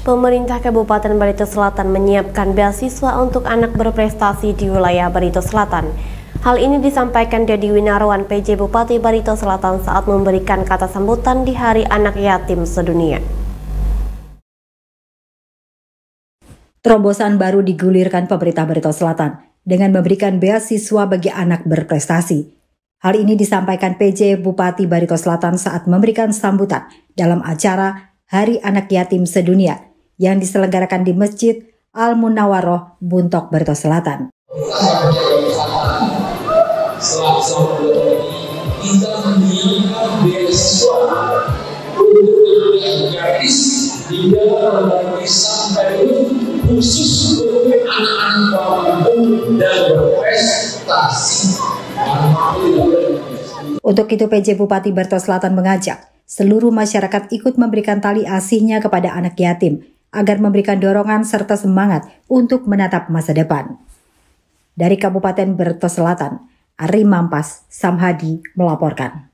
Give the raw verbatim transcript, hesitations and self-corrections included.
Pemerintah Kabupaten Barito Selatan menyiapkan beasiswa untuk anak berprestasi di wilayah Barito Selatan. Hal ini disampaikan Dedi Winarwan, P J Bupati Barito Selatan saat memberikan kata sambutan di Hari Anak Yatim Sedunia. Terobosan baru digulirkan pemerintah Barito Selatan dengan memberikan beasiswa bagi anak berprestasi. Hal ini disampaikan P J Bupati Barito Selatan saat memberikan sambutan dalam acara Hari Anak Yatim Sedunia yang diselenggarakan di Masjid Al-Munawwaroh, Buntok, Barito Selatan. Selama bulan ini kita menyiapkan beasiswa untuk yang gratis hingga berbagai sampai khusus untuk anak-anak mampu dan berprestasi. Untuk itu P J Bupati Barito Selatan mengajak seluruh masyarakat ikut memberikan tali asihnya kepada anak yatim agar memberikan dorongan serta semangat untuk menatap masa depan. Dari Kabupaten Barito Selatan, Ari Mampas Samhadi melaporkan.